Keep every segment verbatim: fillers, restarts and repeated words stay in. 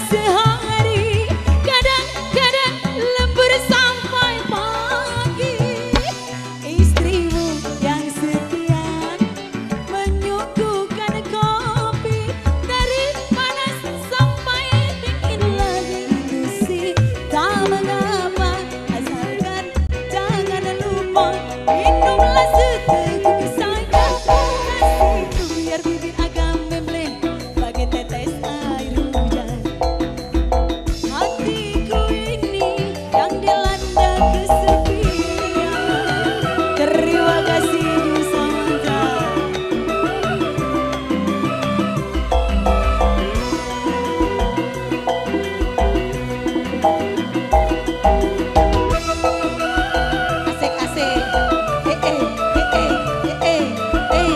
sehari, kadang-kadang lembur sampai pagi. Istrimu yang setia menyuguhkan kopi, dari panas sampai dingin lagi. Itu sih tak mengapa, asalkan jangan lupa minumlah seteguk sayang kasihku, biar bibir agak membleh bagai tetes air hujan. Hatiku ini yang dilanda kesepian. Terima kasih Samantha. Asik-asik. Eh eh eh eh eh eh.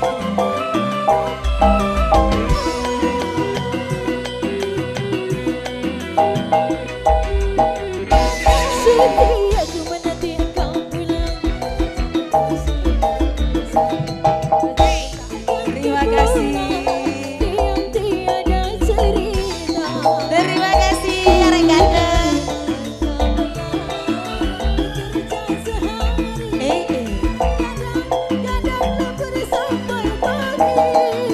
Setia ku menanti engkau pulang. Terima kasih. Yang tiada cerita. Terima kasih Arek Ganteng. Eh eh. Kadang-kadang lembur sampai pagi.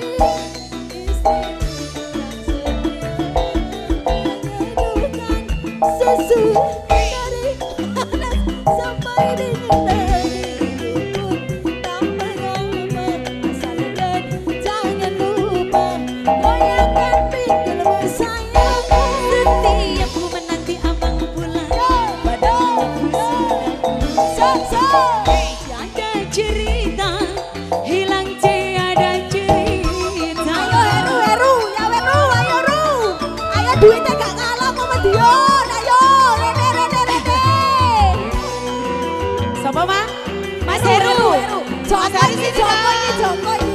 Susu dari panas sampai dingin lagi. Itu pun tak mengapa, asalkan jangan lupa goyangkan pinggul bersayang. Setiap ku menanti abang pulang, badanku sudah tiada cerita, hilang tiada cerita. Ayo Heru, Heru, ya Heru, ayo Ru, ayo duitnya gak kalah sama Dion, ayo Rene, Rene, Rene. Siapa mah? Mas Heru, Joko ini, Joko ini, Joko ini.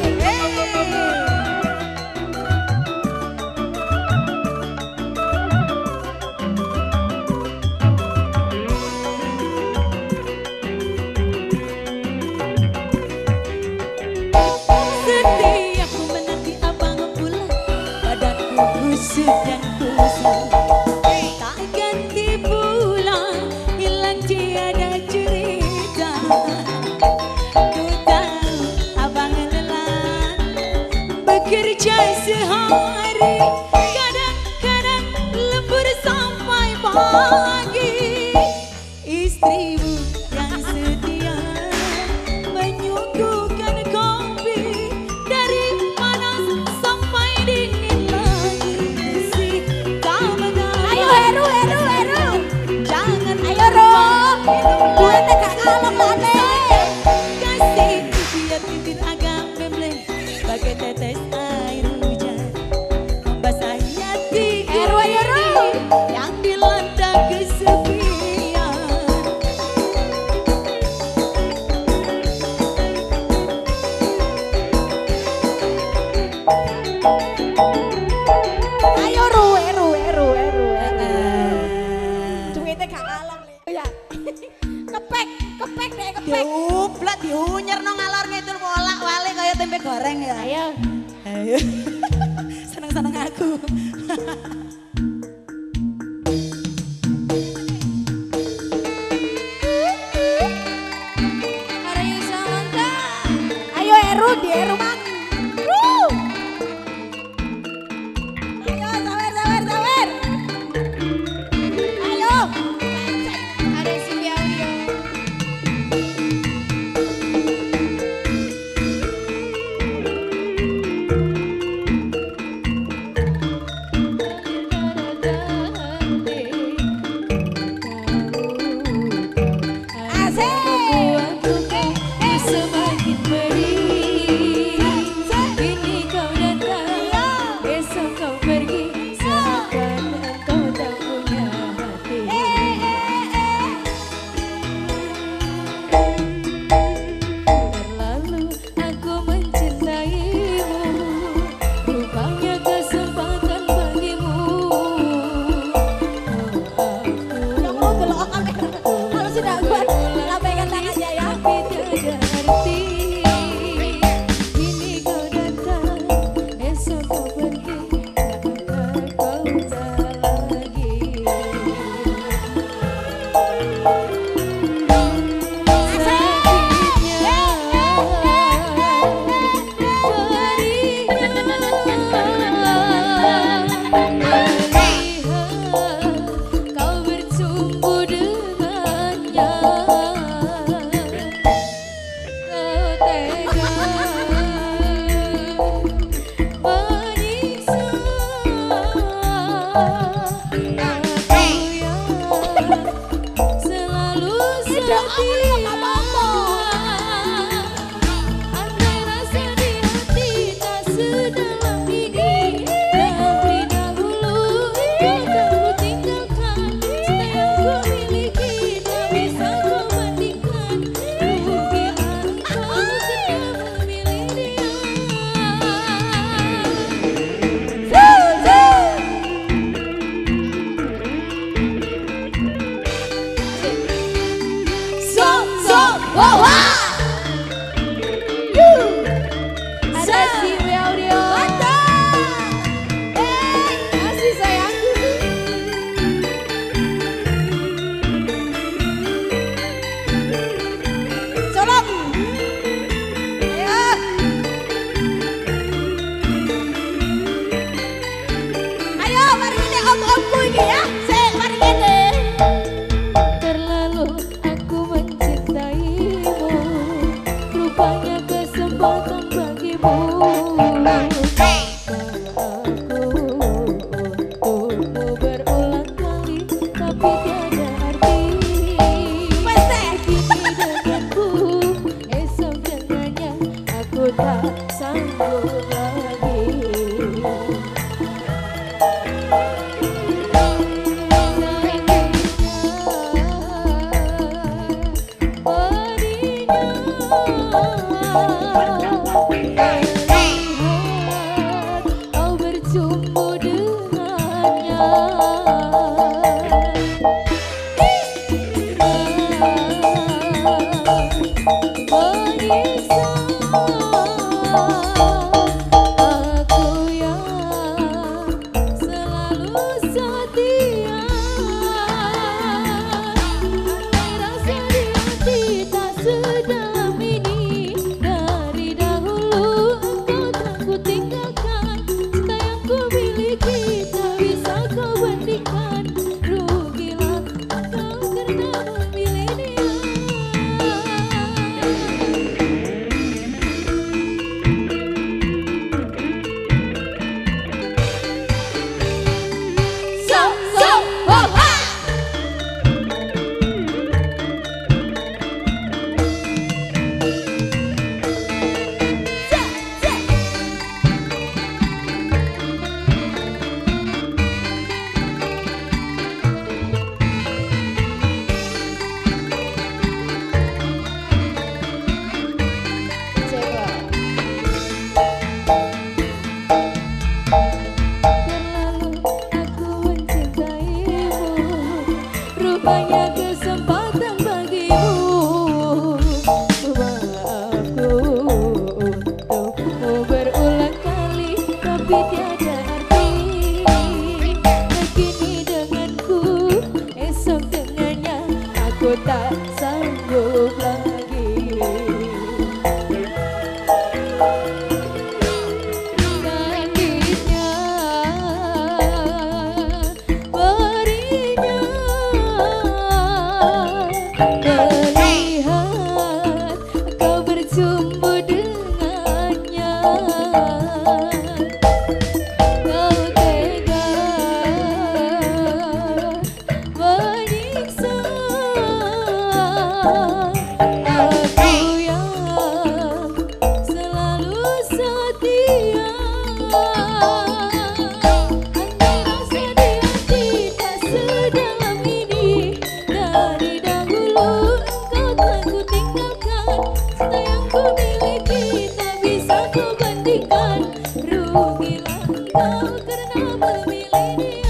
Setiap ku menanti abang pulang, badanku kusut dan kusut. Tak ganti pulang, hilang tiada cerita. Ku tahu abang lelah bekerja sehari, kadang-kadang lembur sampai pagi. Istrimu yang setia menyuguhkan kopi, dari panas sampai dingin lagi. Sih tak mengapa. Ayo Heru, Heru, Heru. Jangan ayo Ro. Duitnya gak kalah lane. Kasihku biar bibir agak membleh bagai tetes air hujan, membasahi hatiku yang dilanda kesepian. Selalu setia. Andai rasa di hati tak sedalam ini. Dari dahulu kau tak ku tinggalkan. Cinta yang ku miliki tak bisa ku bandingkan. Rugilah engkau karena memilih dia. Wow, wow. Ada si Audio. Eh, masih sayangku. Colok. Ayo. Ayo, mari kita om-omku ini ya. Sik, mari kita. Terlalu aku mencintaimu, rupanya kesempatan bagimu. Aku untukmu berulang kali, tapi tiada arti. Kini denganku, esok dengannya, aku tak sanggup lagi. Kau berjumpa dengannya. Menyiksa aku yang selalu setia. Andai rasa di hati tak sedalam ini. Dari dahulu engkau tak ku tinggalkan. Cinta yang ku miliki tak bisa kau bandingkan. Rugilah engkau karena memilih dia. So, so, oh, ha! Ja, ja. Coba. Terlalu aku mencintaimu, rupanya kesempatan bagimu. Maafku untukmu berulang kali, tapi tiada arti. Kini denganku, esok dengannya, aku tak sanggup lagi. Langitnya berinya melihat kau berjumpa dengannya. Kau tega menyiksa aku yang selalu setia. Andai rasa di hati tak sedalam ini. Dari dahulu engkau tak ku tinggalkan. Cinta yang ku miliki tak bisa ku bandingkan. Rugilah engkau karena memilih dia.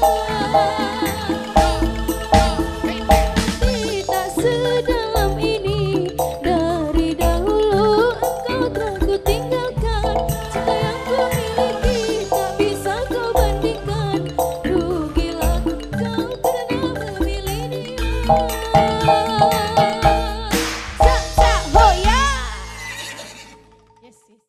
Tak sedalam ini. Dari dahulu engkau tak ku tinggalkan. Cinta yang ku miliki tak bisa kau bandingkan. Rugilah engkau karena memilih dia. Sa, sa, hoya. Yes, yes.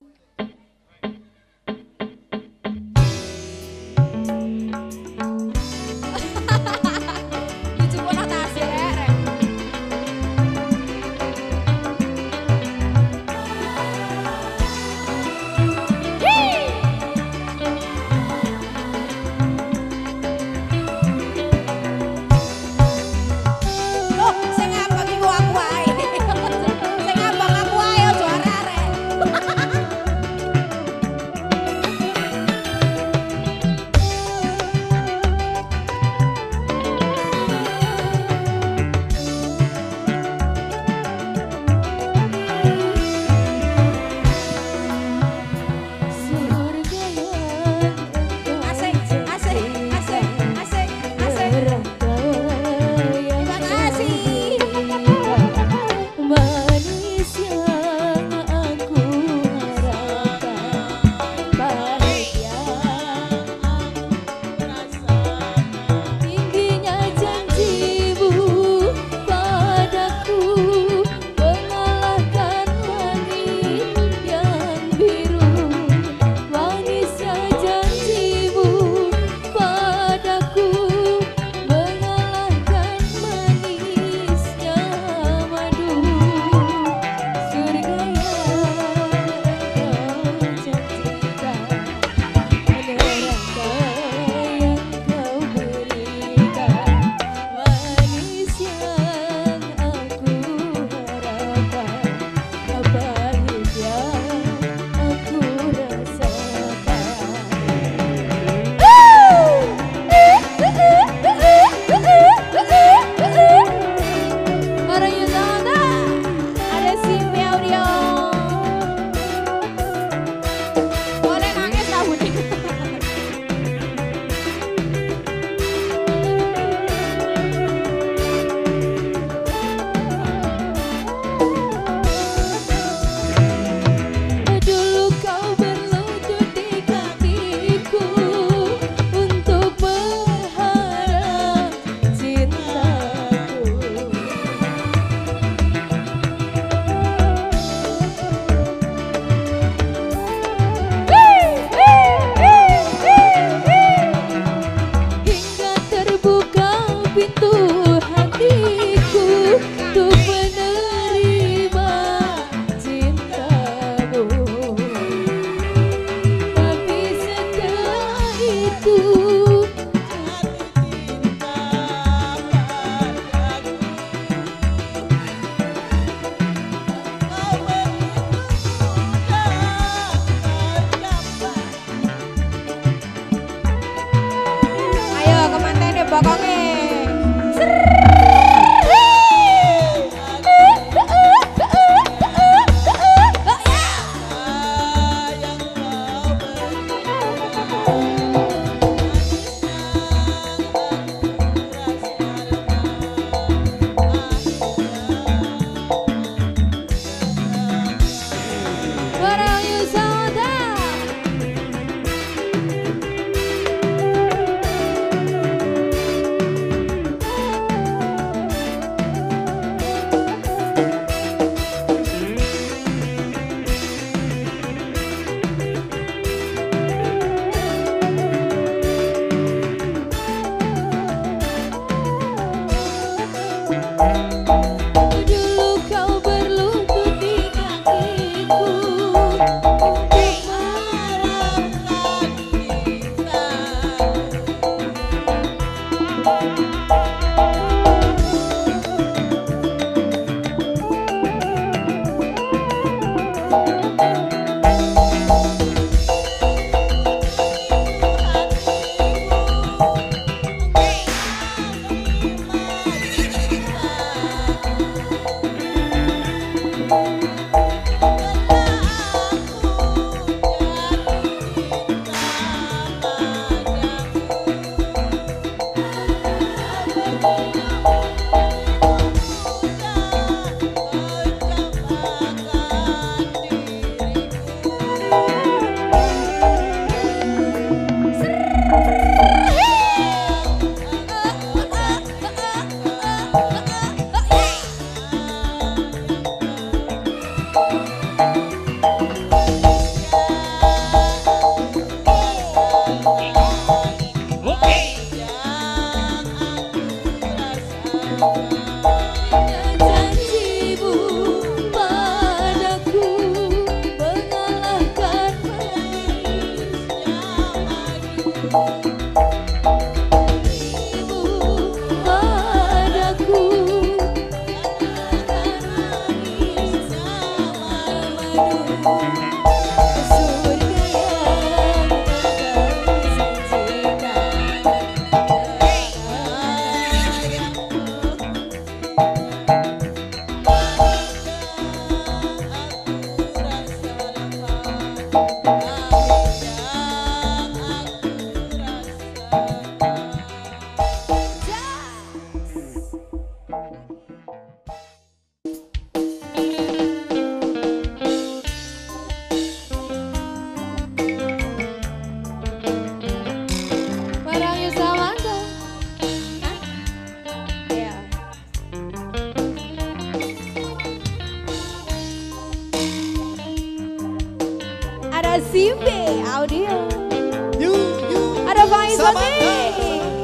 Ada Simbe Audio. Yu, yu. Ada Faisal Selamat nih.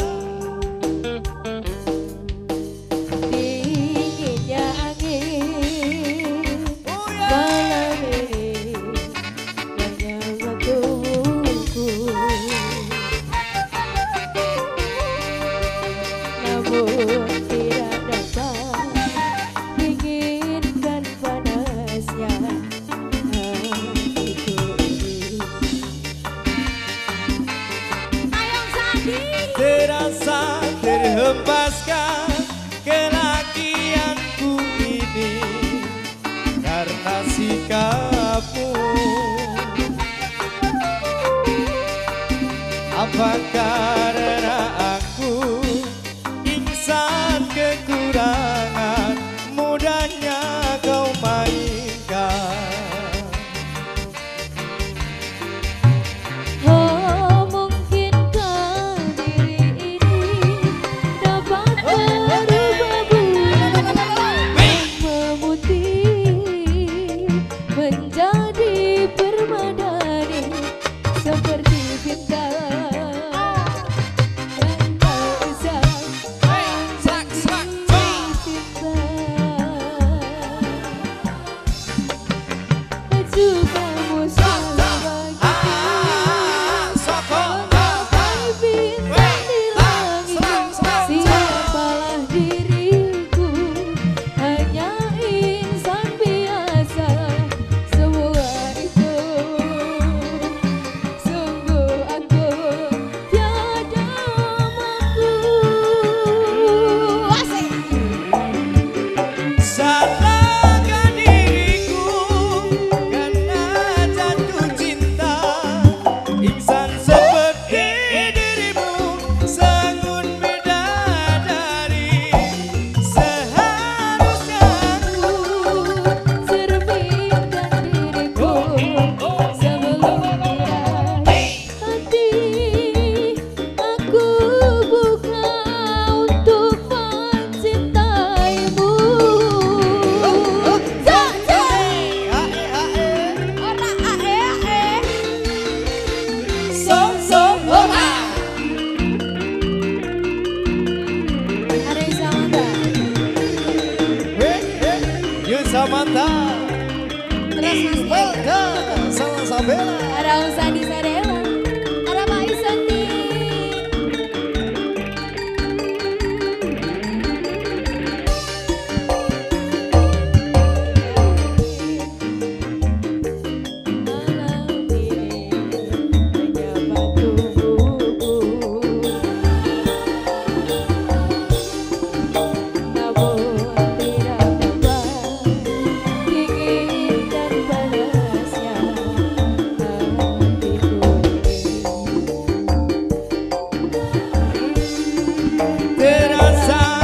datang. Dinginnya angin Oh ya. malam ini menyambar tubuhku. Namun tidak dapat dinginkan panasnya hatiku ini. Ayo Sandi. Terasa terhempaskan kelakianku ini karena sikapmu. Apa karena aku insan kekurangan mudahnya kau mainkan. Oh, mungkinkah diri ini dapat berubah memutih menjadi permadani seperti bintang yang tak bisa disimpan. Baju kamu selalu bagiku menggapai bintang di langit. Siapalah diriku, hanya insan biasa. Semua itu sungguh aku tiada mampu. Asik. Salahkan diriku karena jatuh cinta. Insan seperti dirimu sangat bidadari. Seharusnya aku Cerminkan diriku sebelum tirai hati. Aku buka untuk mencintaimu. Ora ae ae. so so ora. Ada yang sama enggak? Heh, heh. Yuk Samantha. Terus Mas Dik. Welcome sama Sabela. Ada Usadi Sadela. Ada Pak Isandi. Malam ini menyapa tubuhku. Namun tidak dapat dinginkan panasnya hatiku ini. Terasa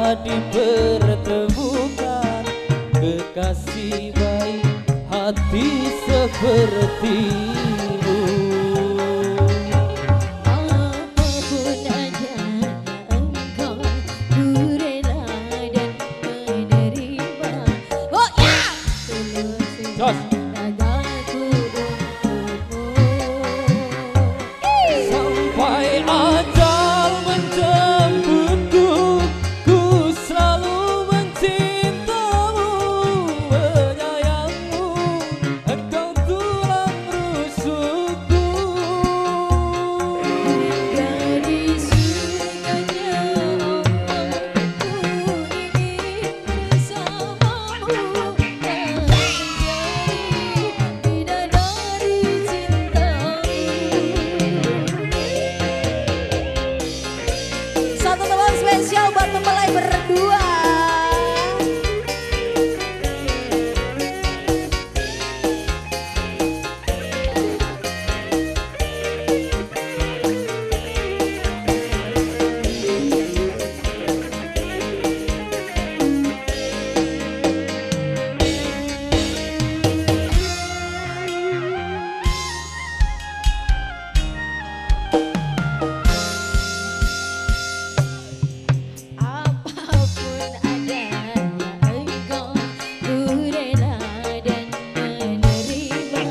dipertemukan kekasih baik hati sepertimu. Apapun adanya engkau, ku rela dan menerima. Oh ya, tulus Jos. ragaku untukmu. Sampai ajal menjemputku, ku selalu mencintamu, menyayangmu, engkau tulang rusukku. Gadis surganya Allah, ku ingin bersamamu, menjadi bidadari cintamu. Satu teman spesial buat mempelai berdua. Apapun adanya engkau, ku rela dan menerima.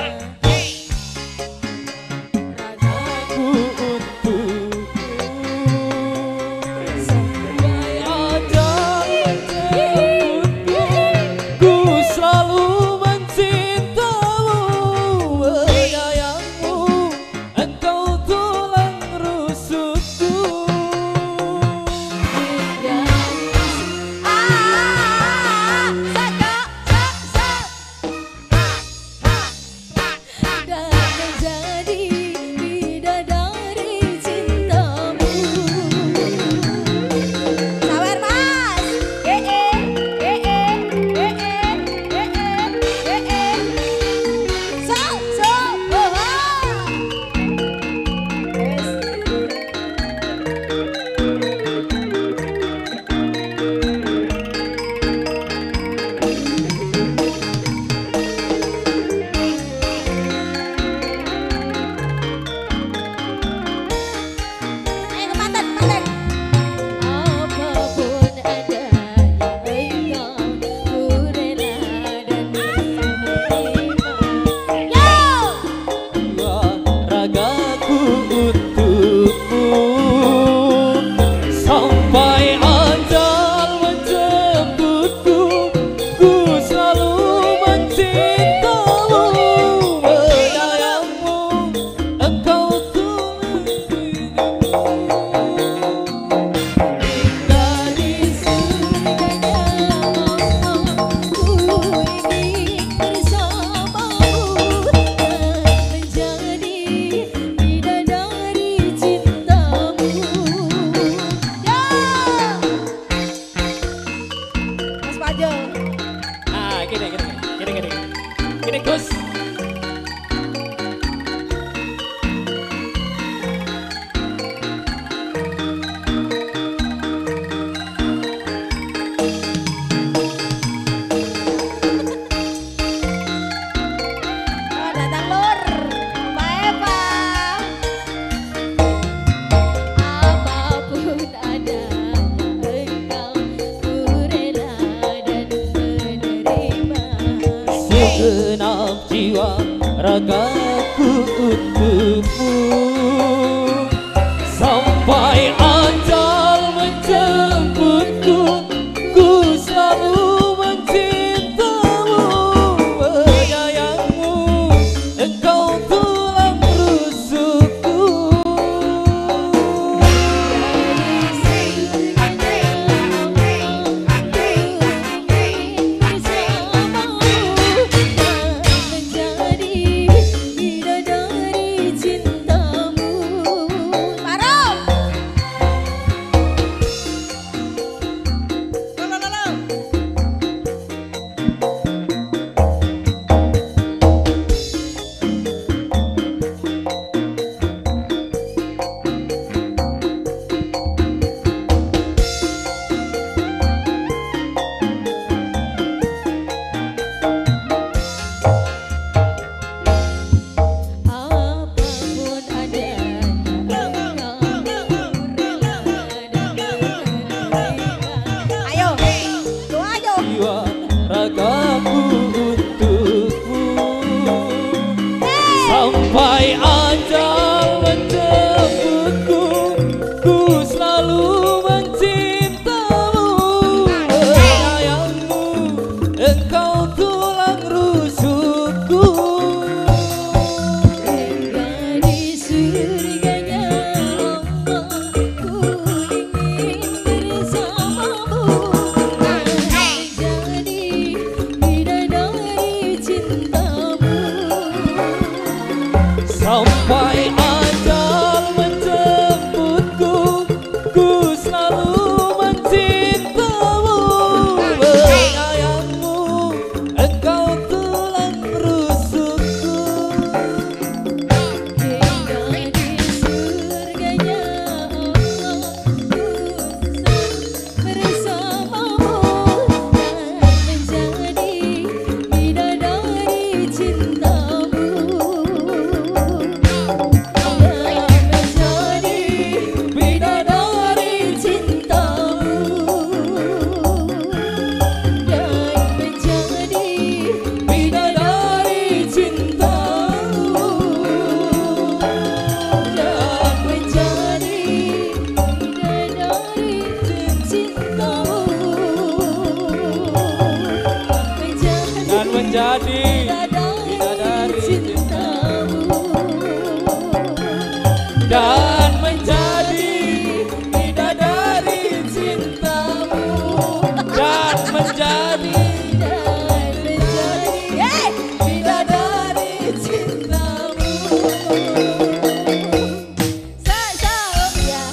Ragaku Untukmu sampai ajal menjemputku, ku selalu mencintamu, menyayangmu, engkau tulang rusukku. Ah, saka, sa, sa, dan menjadi bidadari cintamu. Sawer mas, eh eh, eh eh, eh eh, eh eh, eh eh, so, so, oh, ah. Yes. Ayo ke Panten, Panten. Apapun adanya engkau, ku rela dan menerima. Yo! Dua ragaku untukmu sampai ajal menjemputku, ku selalu mencintamu, menyayangmu, engkau tulang Gadis surganya Allah, ku ingin bersamamu, menjadi bidadari cintamu. Ya, Mas Pajo. Ah, gini, gini, gini, gini, gini, gini, Gus. Oh, datang Lur, Mbak Eva. Apapun adanya engkau, ku rela dan menerima. Segenap jiwa ragaku untukmu sampai ajal menjemputku, ku selalu mencintamu, menyayangmu, engkau tulang rusukku. Gadis surganya Allah, ku ingin bersamamu, menjadi bidadari cintamu. Parah. menjadi bidadari cintamu dan menjadi bidadari cintamu dan menjadi Yeay, bidadari cintamu. Sa sa ya.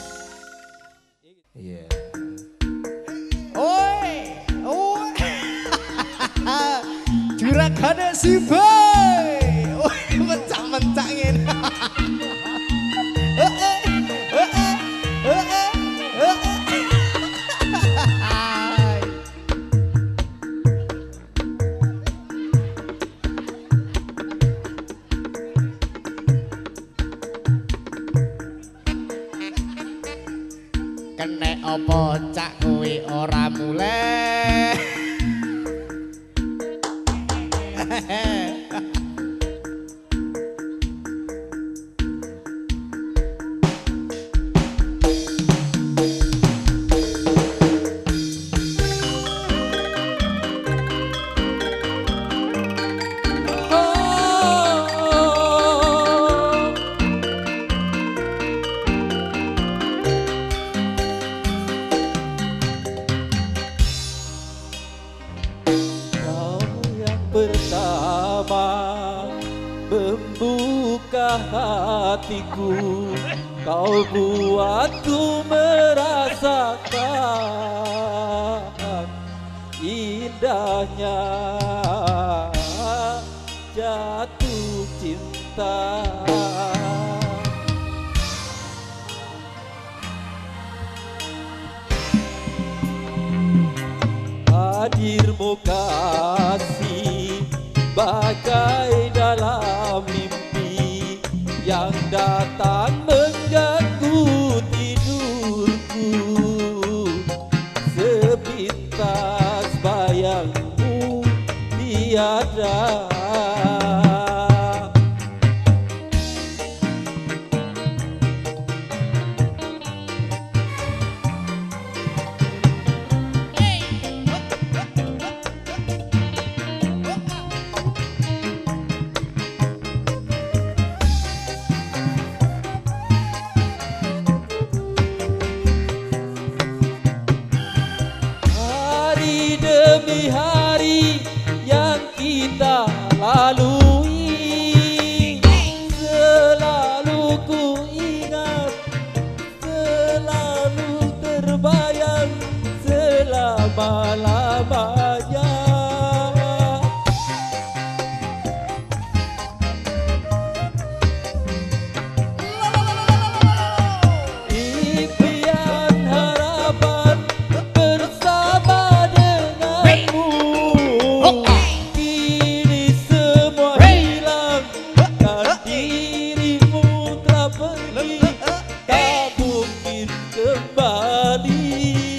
Iya. Oi, oi. Juragan si boy. Oi, mencak-mencak ngene. Heeh. Heeh. Heeh. Heeh. Kenek opo cak kuwi ora muleh. Pertama membuka hatiku, kau buatku merasakan indahnya jatuh cinta. Hadirmu kasih bagai dalam mimpi yang datang mengganggu tidurku. Sepintas bayangmu tiada. Demi hari yang kita lalui, selalu ku ingat, selalu terbayang selama-lamanya. Impian harapan bersama kini semua hilang dan dirimu telah pergi, tak mungkin kembali.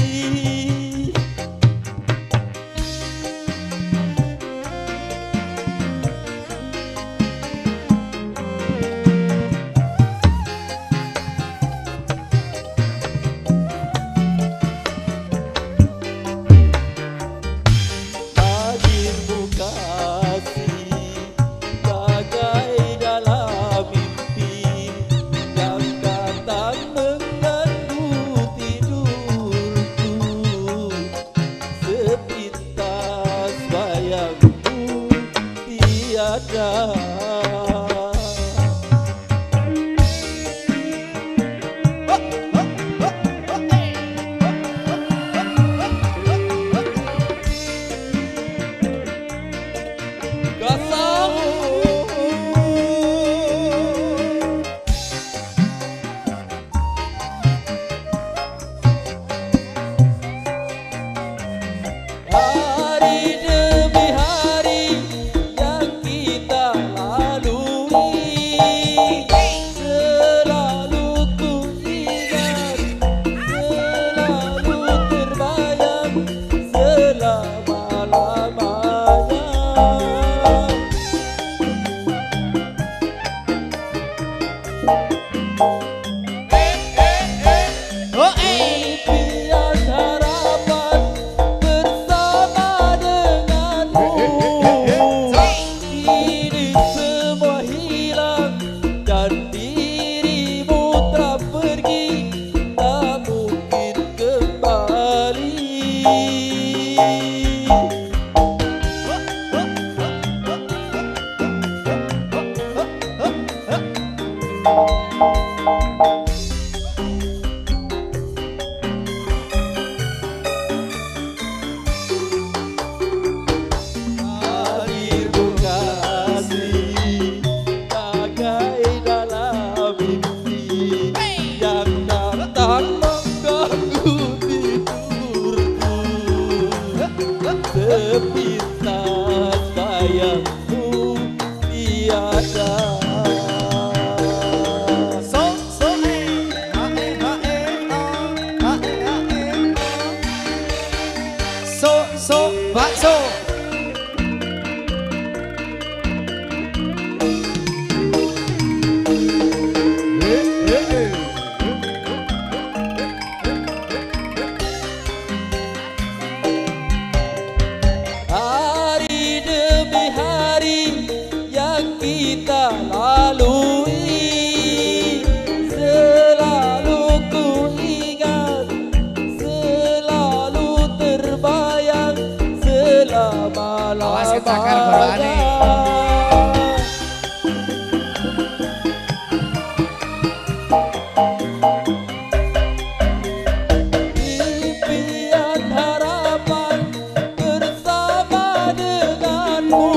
sepintas bayangmu tiada. So so eh ae ae oh ae ae oh. So so bakso. Hari demi hari yang kita lalui, selalu ku ingat, selalu terbayang Awas kecakar goroane. selama-lamanya. Impian harapan bersama denganmu,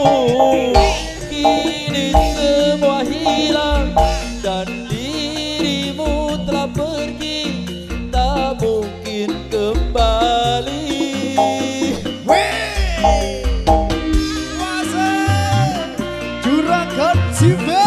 kini semua hilang dan dirimu telah pergi, tak mungkin kembali. Juragan Cibe.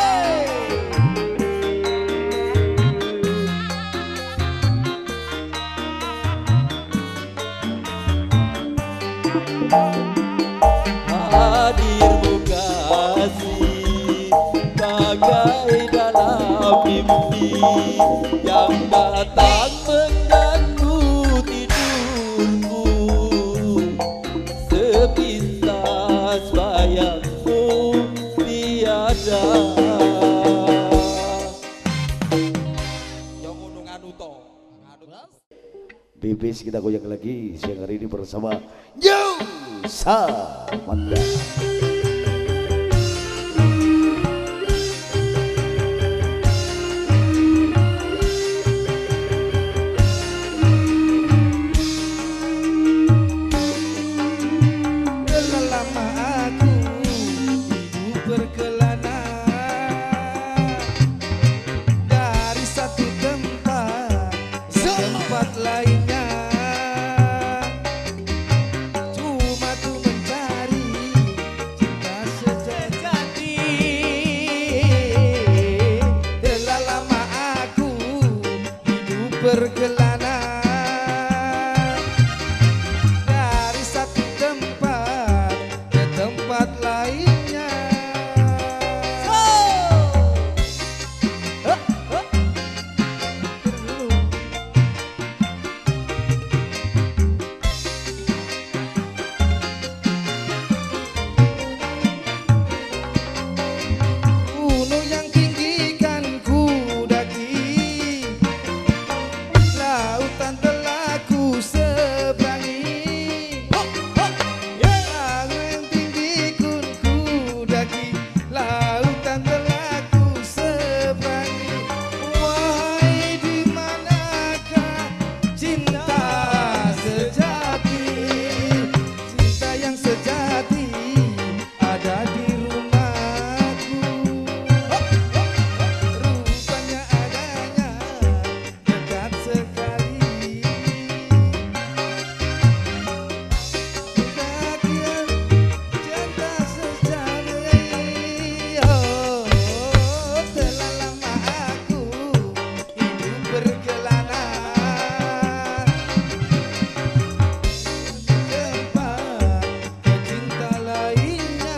Hadirmu kasih bagai dalam mimpi yang datang mengganggu tidurku, sepintas bayangmu tiada. Yang gunung anu to. Bibis kita goyang lagi siang hari ini bersama Yo Samanda. Telah lama aku hidup berkelana dari satu tempat ke tempat lainnya, cuma tuh mencari cinta sejati. Telah lama aku hidup berkelana dari satu tempat ke tempat lainnya. Gunung yang tinggi kan ku daki, lautan telah ku seberangi. Gunung yang tinggi kun ku daki, lautan telah ku seberangi. Wahai di manakah cinta sejati? Cinta yang sejati ada di rumahku. Rupanya adanya dekat sekali. Bagian cinta sejati. Oh, telah lama aku hidup berkelana tempat cinta lainnya.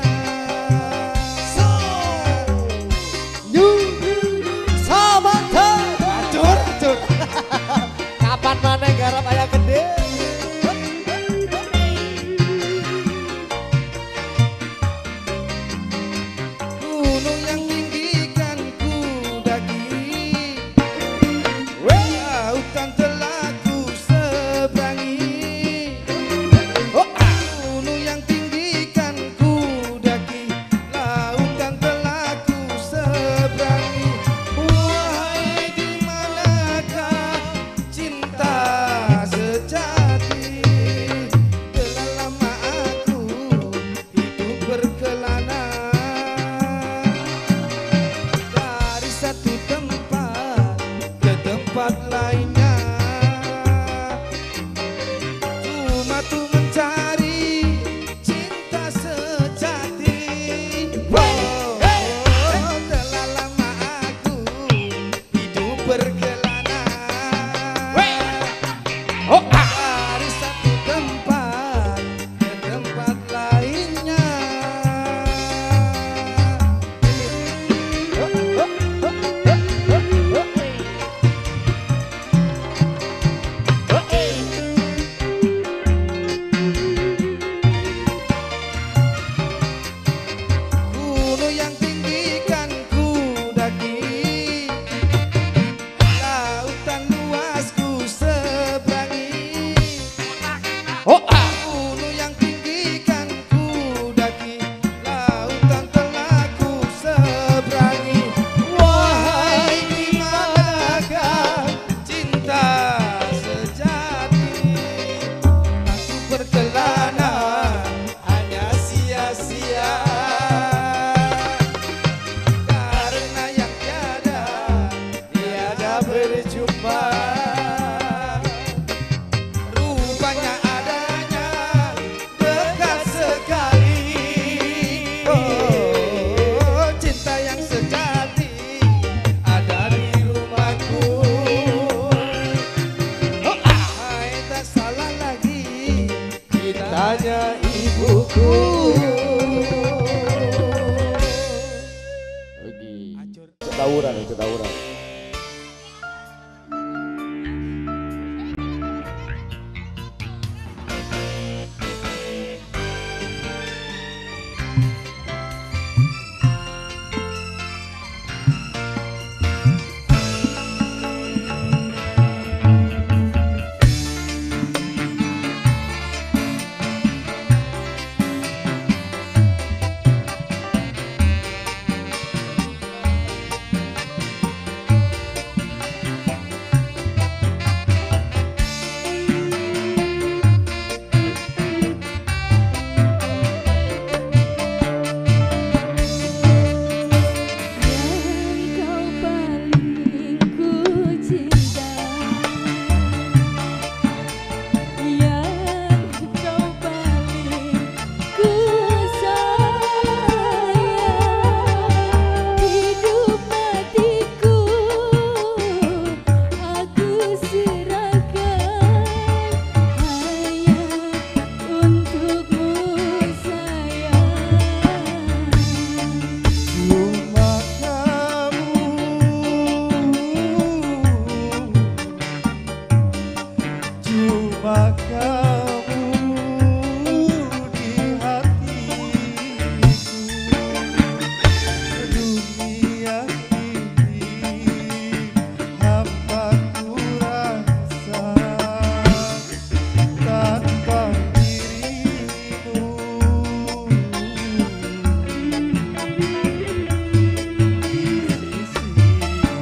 Yo Samanda. Acur acur. Kapan mana garap ayah gede? Gunung yang tinggi kan ku daki, lautan telah ku seberangi. Gunung yang tinggi kan ku daki, lautan telah ku seberangi. Wahai di manakah cinta sejati? Lagi. Ketawuran, ketawuran.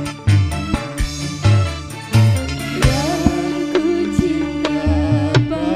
Yang ku cinta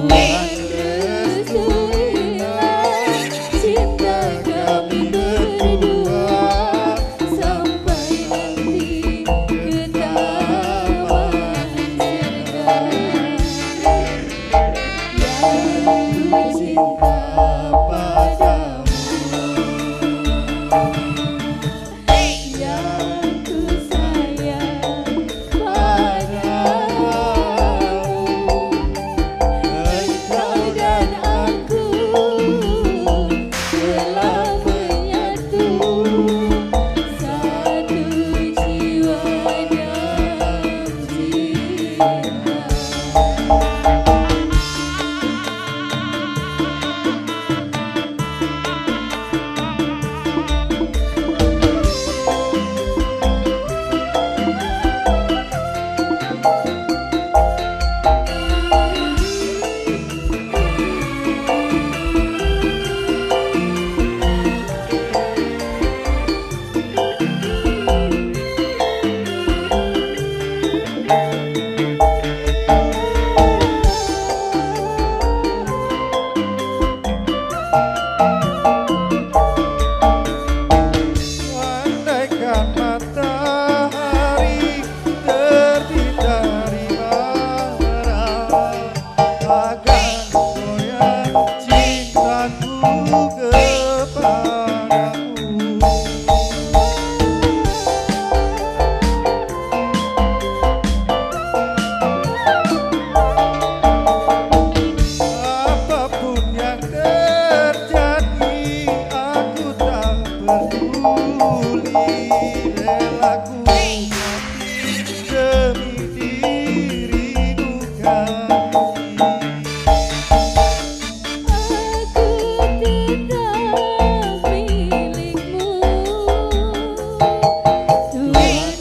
Tuhan restuilah cinta kami berdua sampai nanti ke taman surga. Yang ku cinta padamu, yang ku sayang padamu, engkau dan aku telah menyatu, satu jiwa dalam cinta. Andaikan matahari terbit dari barat, akan goyang cintaku kepadamu. Apapun yang terjadi, aku tak peduli, relaku mati demi dirimu kasih. Aku tetap milikmu, Tuhan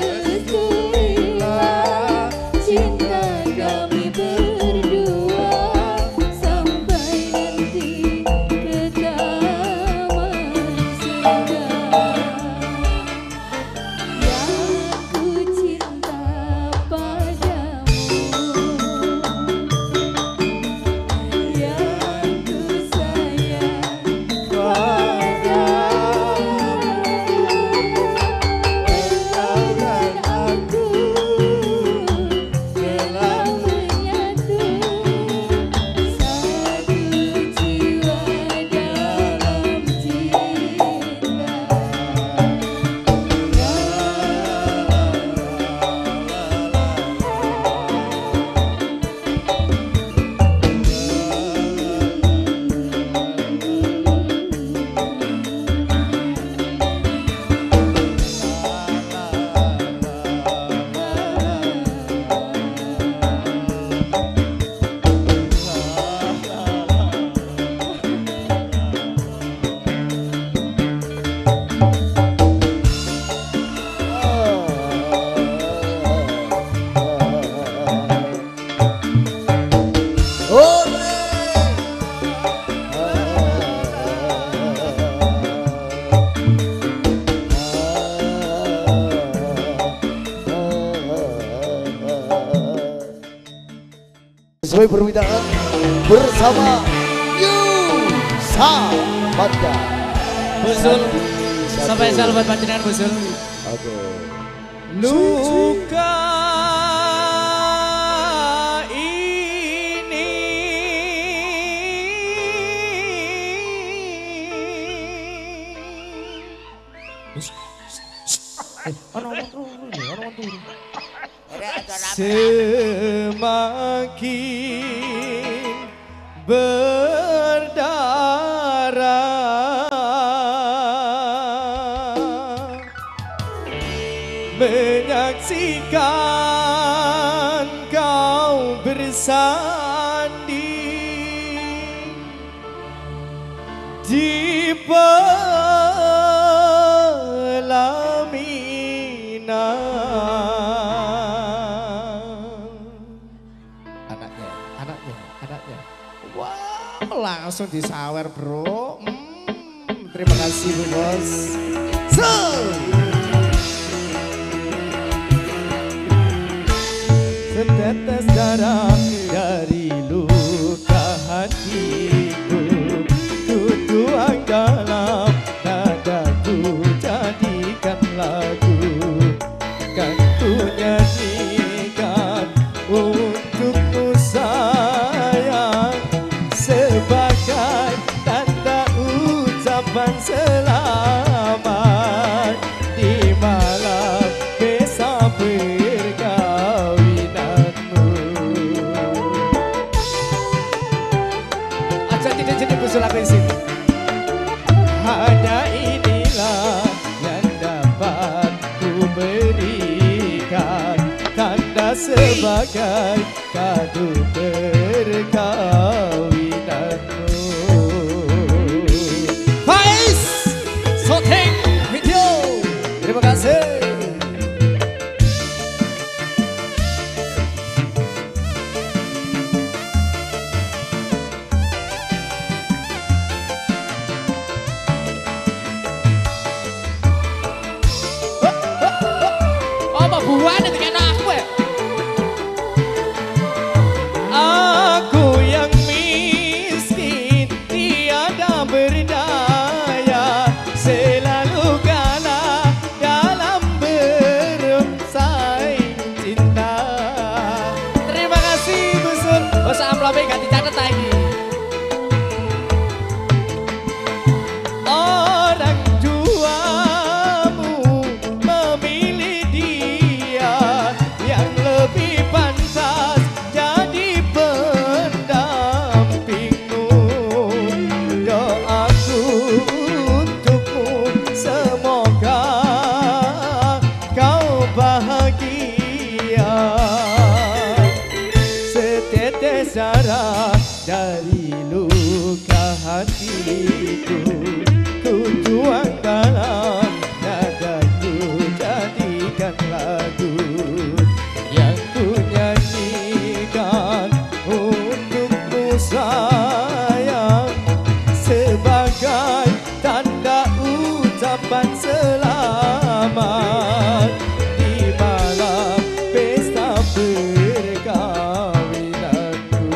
restuilah cinta kami berdua sampai nanti ke taman surga. Yang ku cinta padamu, yang ku sayang padamu, engkau dan aku telah menyatu, satu jiwa dalam cinta. Sesuai permintaan bersama Yusa Banda. Busul. Sampai sahabat panjenengan Busul. Oke. Luka ini semakin berdarah, menyaksikan kau bersanding di pelaminan. Anaknya, anaknya, anaknya. Wah, langsung disawer bro. Hmm, terima kasih Bu Bos. So. Setetes darah dari luka jadi busul aku di sini. Hanya inilah yang dapat ku berikan, tanda sebagai kado perkawinanmu. Faiz Shooting Video, terima kasih. Buan itu kena aku ya. Aku yang miskin tiada berdaya, selalu kalah dalam bersaing cinta. Terima kasih Busun. Bos amplopnya ganti catat lagi. Orang tuamu memilih yang lebih pantas jadi pendampingmu. Doaku untukmu, semoga kau bahagia. Setetes darah dari luka hatiku, ku tuang dalam nadaku, jadikan lagu yang ku nyanyikan untukmu sayang, sebagai tanda ucapan selamat di malam pesta perkawinanku.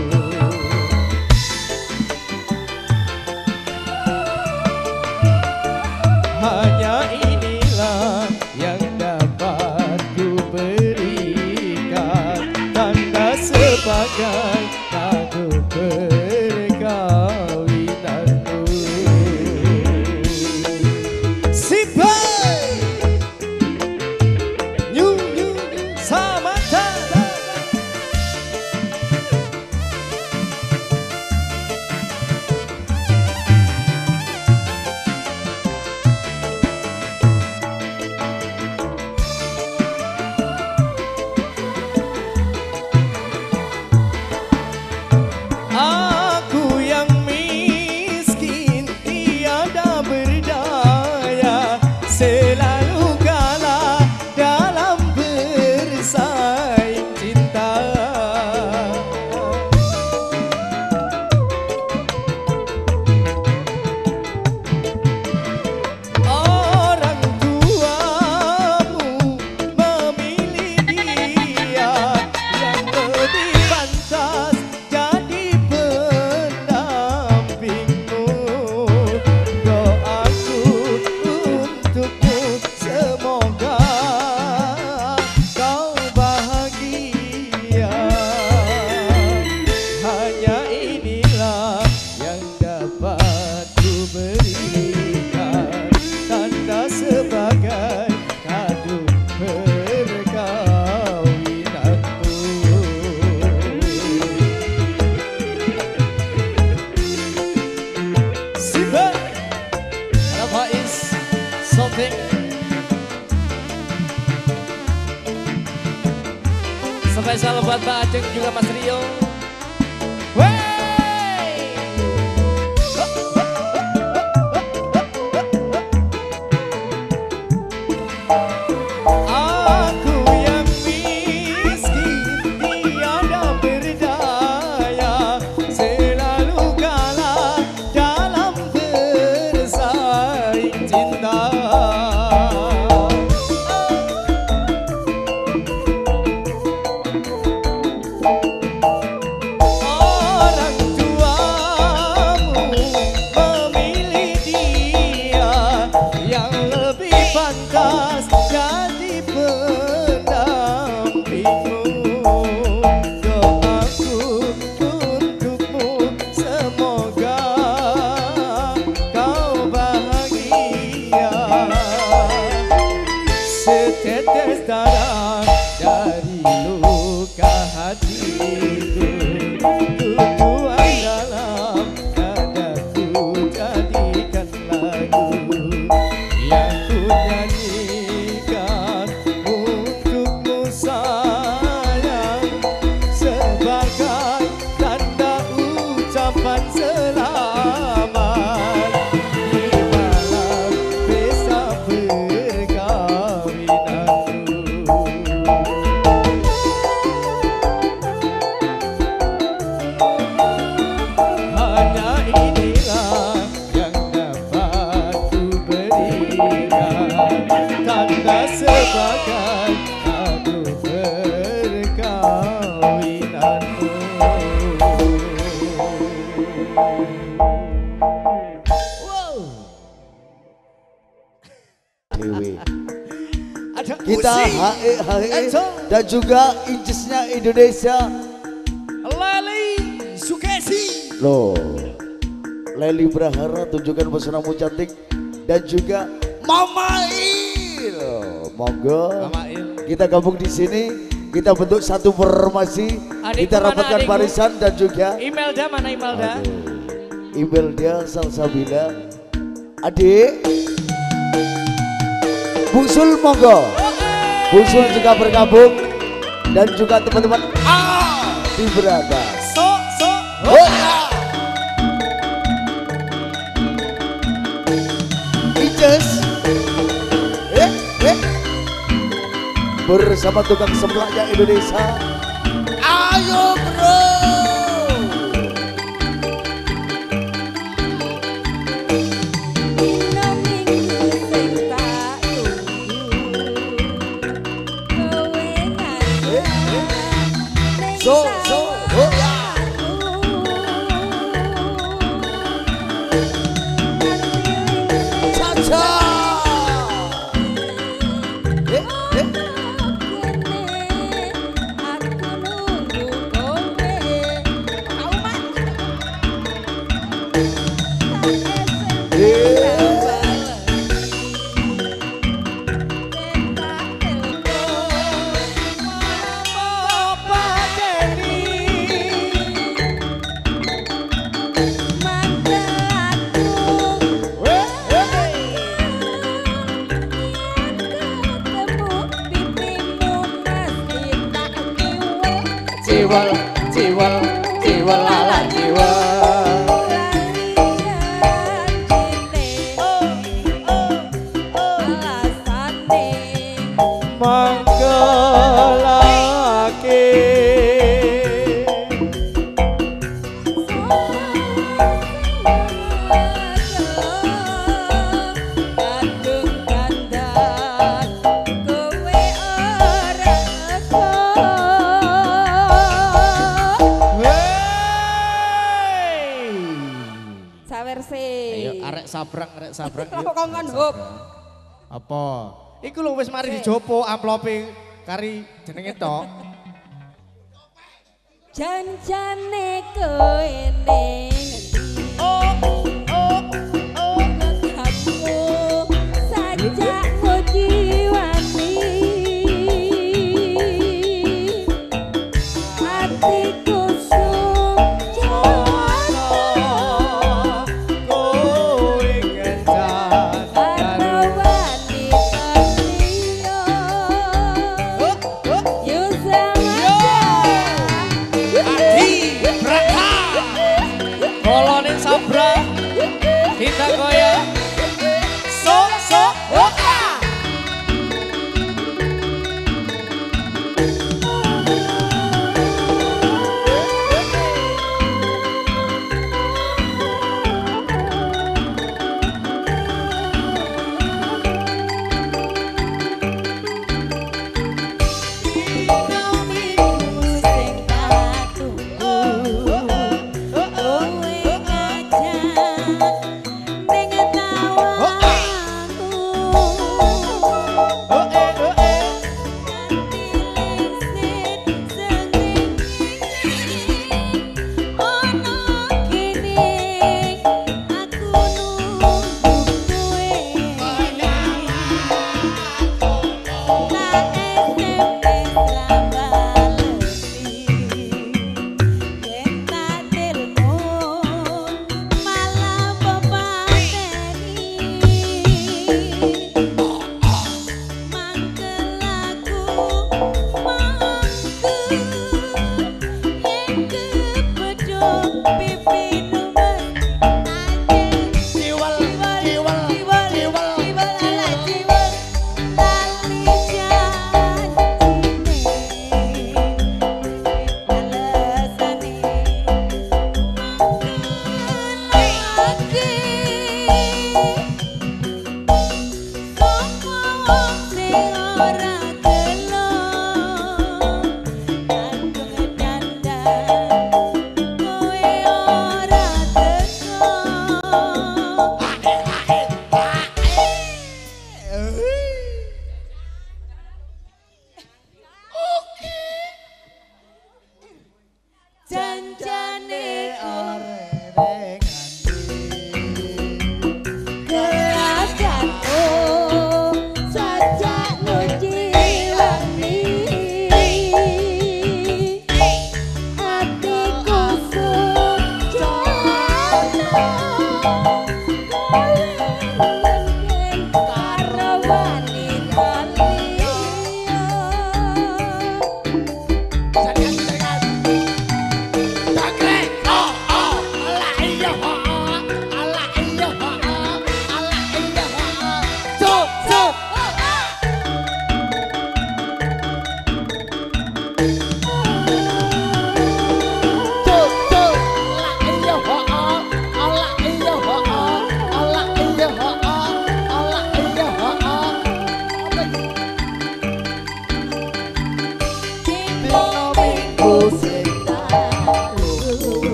Hanya inilah yang dapat ku berikan, tanda sebagai kado perkawinanmu. Sipai Nyu Nyu Samantha. Aku yang miskin tiada berdaya, selalu kalah dalam bersaing cinta. Orang tuamu memilih dia yang lebih pantas jadi pendampingmu. Doaku untukmu, semoga kau bahagia. Hanya inilah yang dapat ku berikan, tanda sebagai kado perkawinanmu. Siapa? Ada Faiz Shooting. Spesial buat Mbak Ajeng juga Mas Rio. Wey! Aku yang miskin tiada berdaya, selalu kalah dalam bersaing cinta. kita H E H E dan juga Incisnya Indonesia Leli Sukesi. loh Leli Brahara tunjukkan pesonamu cantik dan juga Mama Il. Monggo Mama Il. kita gabung di sini, kita bentuk satu formasi, Adikku kita mana, rapatkan adikku? barisan dan juga Imelda mana Imelda? Imelda Salsabila. Adik Bungsul monggo. Bungsul juga bergabung dan juga teman-teman ah di Braga. So so. Oh, Inces. Eh, eh. Bersama tukang seblaknya Indonesia. Ayo bro. Dina minggu sing tak tunggu kowe ngarep So, so, oh ya. Caca. Eh, eh. Jiwel, jiwel, jiwel ala jiwel. Mangkelake. Sawerse. Ayo arek sabrang, arek sabrang. Apa kongkon hop? Apa? Iku lho wis mari dijopo amplope kari jenenge tok. Janjane kowe ning endi? Oh, oh, oh. Kamu sajak jiwani hatiku sungjono Kowe kencan karo wanita liya yo sama Adi Braka.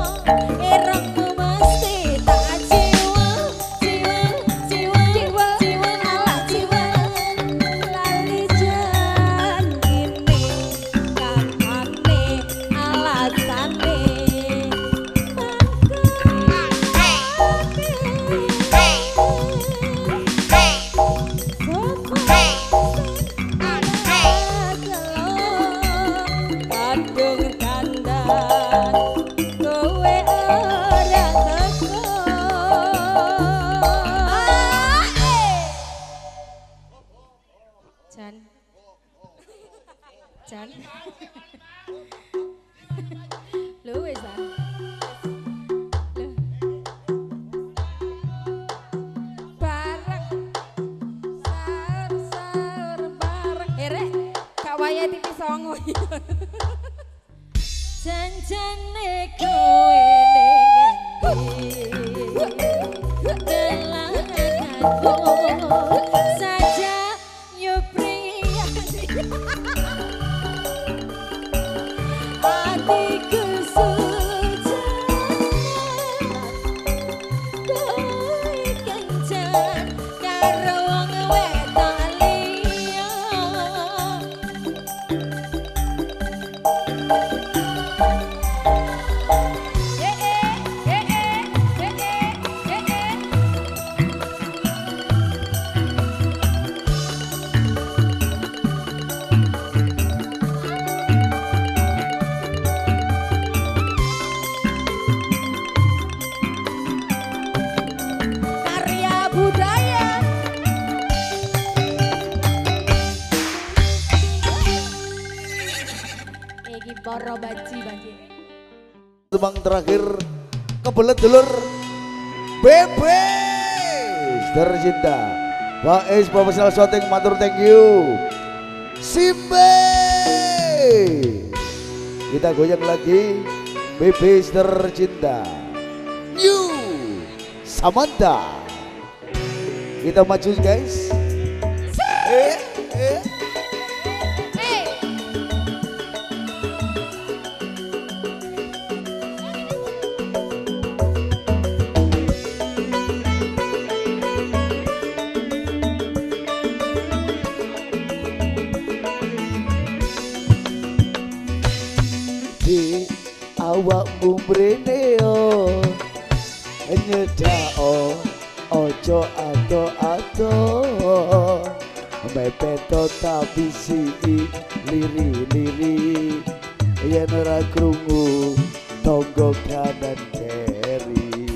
irengmu mesti tak jiwa jiwa jiwa jiwa jiwa ala jiwa lali jan ini kampane alasane Kadung dandan kowe ora teko Jan Jan Lho wis ah Lho bareng sahur sahur bareng erek gak waya T V songo janjane kowe ning endi delanganku saja nyupriyani atiku sujan kowe kencan karo wong wedok liya karya budaya iki para baji baji Tembang terakhir kebelet dulur Bebes tercinta Faiz Professional Shooting matur thank you Simbe kita goyang lagi Bebes tercinta New Samantha kita maju guys eh eh di awakmu mreneo nyedao ojo ato-ato mepeto tapi si liri-liri yen ora krungu tonggo kanan keri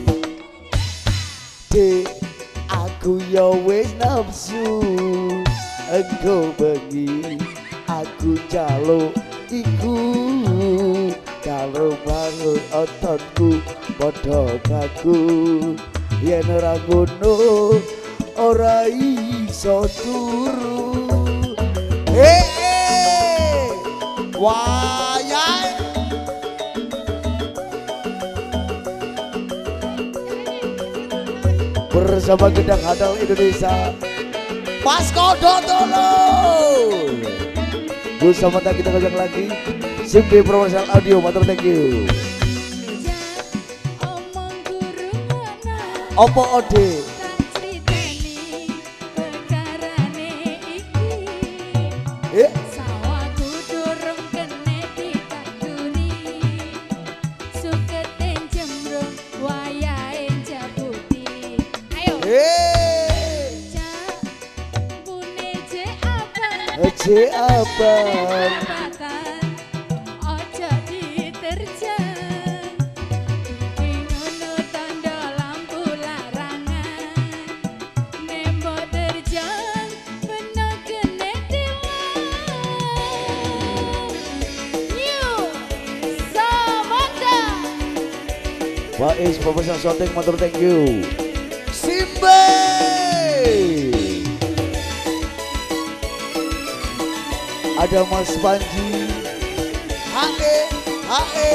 di aku yo wis nafsu engko bengi aku jaluk iku kalau bangun ototku podo kaku yen ora ngono ora iso turu eh eh wayahe bersama Gedang Handal Indonesia Mas Kodo tolong Gus Samantha kita goyang lagi Simple Professional Audio matur thank you omong guru Opo Ode critani perkarane iki eh sawaku durung kene ditanduri suketen jembrung wayahe jabuti ayo eh cak bune je apa Ece apa Batal, ojo diterjang iki ngono tanda lampu larangan nembo terjang beno kene tilang New Samantha Faiz Professional Shooting matur thank you Simbe ada Mas Panji Hae Hae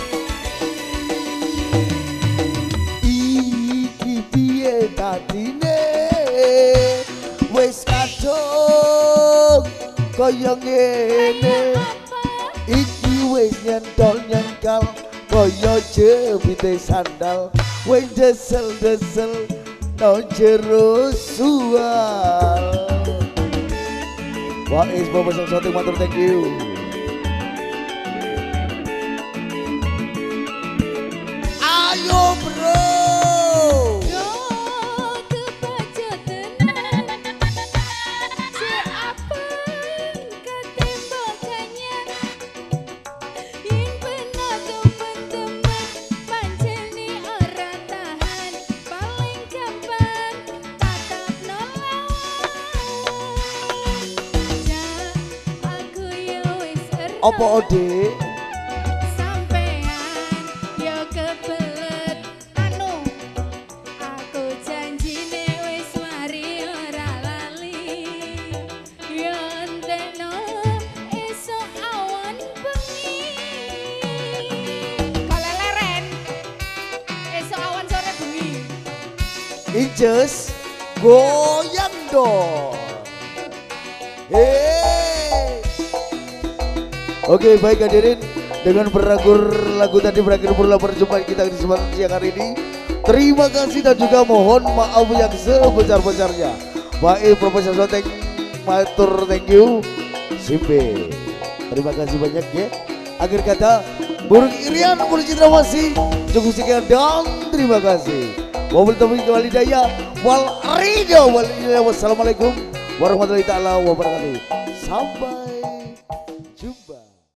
iki piye tatine wis kadung kaya ngene iki wis nyentol nyengkal koyo jepite sandal wen desel-desel no jero sual. Wah, is Bapak Soting matur thank you. Ayo bro. Yo kebaca tenan Seapeng ketembakannya Yen pernah temen-temen Panceni ora tahan Paling gampang tatap nolawan Jak aku ya wis ero Apa ode? Sampean yo kebelet anu aku janjine wis mari ora lali yo entekno esuk awan bengi kaleleren esuk awan sore bengi Inces goyang dong. Hey. Oke baik hadirin, dengan beragur lagu tadi berakhir pula perjumpaan kita di kesempatan siang hari ini. Terima kasih dan juga mohon maaf yang sebesar-besarnya. Baik Profesor Sotek matur thank you. Simpe. Terima kasih banyak ya. Akhir kata Burung Irian Burung Cindrawasih cukup sekian dan terima kasih. Wabil taufiq wal hidayah wal ridho wal hidayah. Wassalamualaikum warahmatullahi taala wabarakatuh. Sampai jumpa.